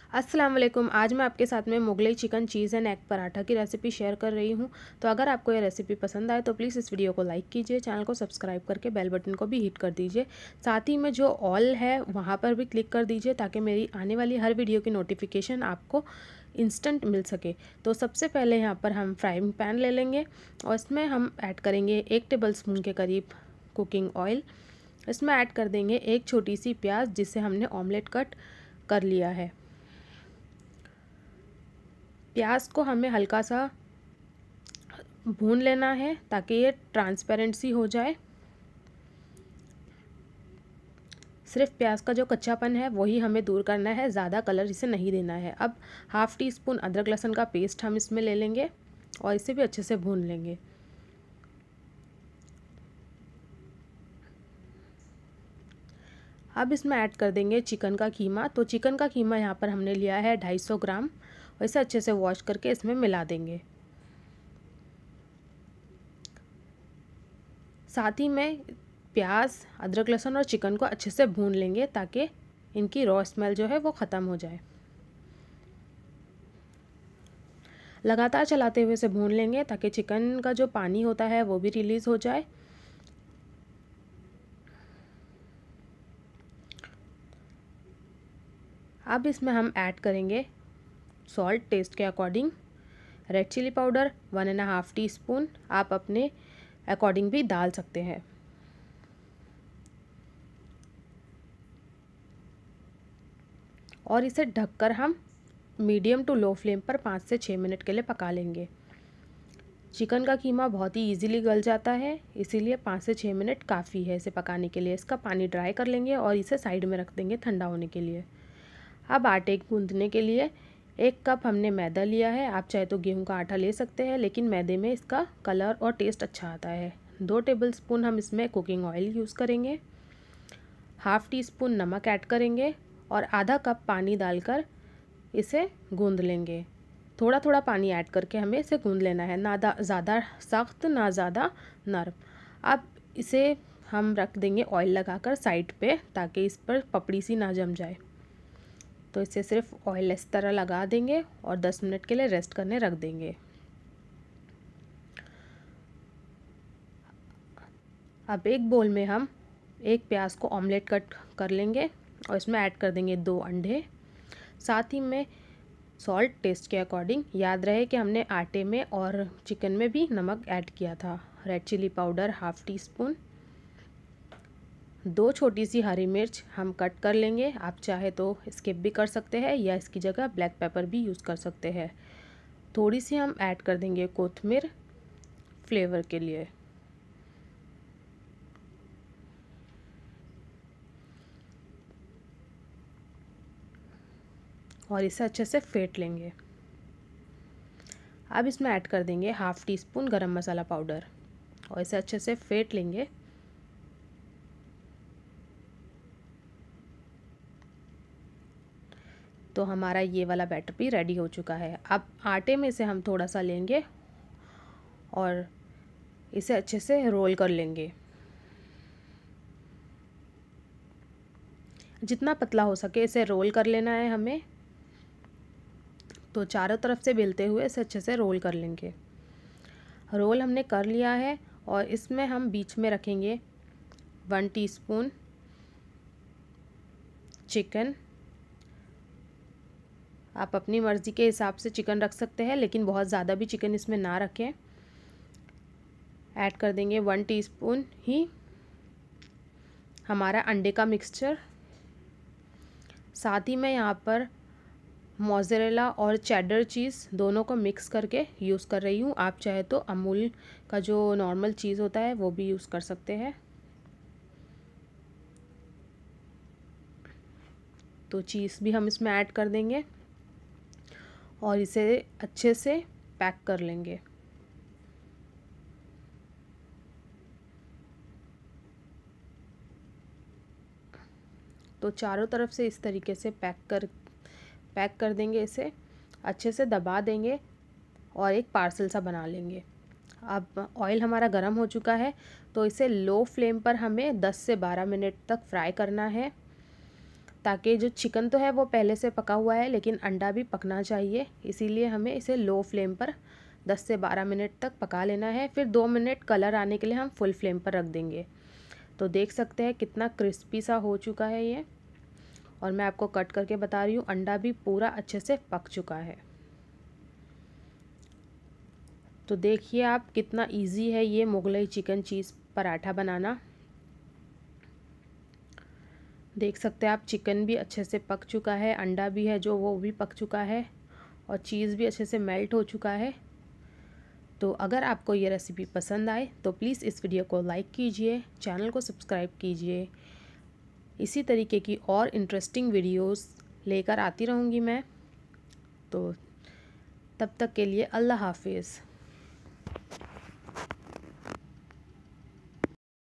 अस्सलाम वालेकुम। आज मैं आपके साथ में Mughlai chicken cheese and egg paratha की रेसिपी शेयर कर रही हूँ। तो अगर आपको ये रेसिपी पसंद आए तो प्लीज़ इस वीडियो को लाइक कीजिए, चैनल को सब्सक्राइब करके बेल बटन को भी हिट कर दीजिए। साथ ही में जो ऑल है वहाँ पर भी क्लिक कर दीजिए ताकि मेरी आने वाली हर वीडियो की नोटिफिकेशन आपको इंस्टेंट मिल सके। तो सबसे पहले यहाँ पर हम फ्राइंग पैन ले लेंगे और इसमें हम ऐड करेंगे 1 टेबल स्पून के करीब कुकिंग ऑयल। इसमें ऐड कर देंगे एक छोटी सी प्याज जिसे हमने ऑमलेट कट कर लिया है। प्याज को हमें हल्का सा भून लेना है ताकि ये ट्रांसपेरेंसी हो जाए। सिर्फ प्याज का जो कच्चापन है वही हमें दूर करना है, ज़्यादा कलर इसे नहीं देना है। अब हाफ़ टी स्पून अदरक लहसुन का पेस्ट हम इसमें ले लेंगे और इसे भी अच्छे से भून लेंगे। अब इसमें ऐड कर देंगे चिकन का कीमा। तो चिकन का कीमा यहाँ पर हमने लिया है 250 ग्राम और इसे अच्छे से वॉश करके इसमें मिला देंगे। साथ ही में प्याज, अदरक लहसुन और चिकन को अच्छे से भून लेंगे ताकि इनकी रॉ स्मेल जो है वो ख़त्म हो जाए। लगातार चलाते हुए इसे भून लेंगे ताकि चिकन का जो पानी होता है वो भी रिलीज़ हो जाए। अब इसमें हम ऐड करेंगे सॉल्ट टेस्ट के according, red chili powder 1.5 teaspoon, आप अपने अकॉर्डिंग भी डाल सकते हैं। और इसे ढककर हम मीडियम टू लो फ्लेम पर 5 से 6 मिनट के लिए पका लेंगे। चिकन का कीमा बहुत ही इजीली गल जाता है, इसीलिए 5 से 6 मिनट काफ़ी है इसे पकाने के लिए। इसका पानी ड्राई कर लेंगे और इसे साइड में रख देंगे ठंडा होने के लिए। अब आटे गूंदने के लिए 1 कप हमने मैदा लिया है। आप चाहे तो गेहूं का आटा ले सकते हैं, लेकिन मैदे में इसका कलर और टेस्ट अच्छा आता है। 2 टेबल स्पून हम इसमें कुकिंग ऑयल यूज़ करेंगे। हाफ़ टी स्पून नमक ऐड करेंगे और आधा कप पानी डालकर इसे गूंद लेंगे। थोड़ा थोड़ा पानी ऐड करके हमें इसे गूंद लेना है, ना ज़्यादा सख्त ना ज़्यादा नरम। अब इसे हम रख देंगे ऑयल लगाकर साइड पे ताकि इस पर पपड़ी सी ना जम जाए। तो इसे सिर्फ ऑयल इस तरह लगा देंगे और 10 मिनट के लिए रेस्ट करने रख देंगे। अब एक बोल में हम एक प्याज को ऑमलेट कट कर लेंगे और इसमें ऐड कर देंगे 2 अंडे। साथ ही में सॉल्ट टेस्ट के अकॉर्डिंग, याद रहे कि हमने आटे में और चिकन में भी नमक ऐड किया था। Red chili powder half tea spoon, 2 छोटी सी हरी मिर्च हम कट कर लेंगे। आप चाहे तो स्किप भी कर सकते हैं या इसकी जगह ब्लैक पेपर भी यूज़ कर सकते हैं। थोड़ी सी हम ऐड कर देंगे कोथिमीर फ्लेवर के लिए। और इसे अच्छे से फेंट लेंगे। अब इसमें ऐड कर देंगे हाफ़ टी स्पून गरम मसाला पाउडर और इसे अच्छे से फेंट लेंगे। तो हमारा ये वाला बैटर भी रेडी हो चुका है। अब आटे में से हम थोड़ा सा लेंगे और इसे अच्छे से रोल कर लेंगे। जितना पतला हो सके इसे रोल कर लेना है हमें। तो चारों तरफ से बेलते हुए इसे अच्छे से रोल कर लेंगे। रोल हमने कर लिया है और इसमें हम बीच में रखेंगे 1 टीस्पून चिकन। आप अपनी मर्ज़ी के हिसाब से चिकन रख सकते हैं, लेकिन बहुत ज़्यादा भी चिकन इसमें ना रखें। ऐड कर देंगे 1 टीस्पून ही हमारा अंडे का मिक्सचर। साथ ही मैं यहाँ पर मोज़रेला और चेडर चीज़ दोनों को मिक्स करके यूज़ कर रही हूँ। आप चाहे तो अमूल का जो नॉर्मल चीज़ होता है वो भी यूज़ कर सकते हैं। तो चीज़ भी हम इसमें ऐड कर देंगे और इसे अच्छे से पैक कर लेंगे। तो चारों तरफ से इस तरीके से पैक कर देंगे, इसे अच्छे से दबा देंगे और एक पार्सल सा बना लेंगे। अब ऑयल हमारा गर्म हो चुका है तो इसे लो फ्लेम पर हमें 10 से 12 मिनट तक फ्राई करना है। ताकि जो चिकन तो है वो पहले से पका हुआ है, लेकिन अंडा भी पकना चाहिए, इसीलिए हमें इसे लो फ्लेम पर 10 से 12 मिनट तक पका लेना है। फिर 2 मिनट कलर आने के लिए हम फुल फ्लेम पर रख देंगे। तो देख सकते हैं कितना क्रिस्पी सा हो चुका है ये, और मैं आपको कट करके बता रही हूँ, अंडा भी पूरा अच्छे से पक चुका है। तो देखिए आप कितना इजी है ये मुगलई चिकन चीज़ पराठा बनाना। देख सकते हैं आप चिकन भी अच्छे से पक चुका है, अंडा भी है जो वो भी पक चुका है, और चीज़ भी अच्छे से मेल्ट हो चुका है। तो अगर आपको ये रेसिपी पसंद आए तो प्लीज़ इस वीडियो को लाइक कीजिए, चैनल को सब्सक्राइब कीजिए। इसी तरीके की और इंटरेस्टिंग वीडियोस लेकर आती रहूँगी मैं। तो तब तक के लिए अल्लाह हाफिज़।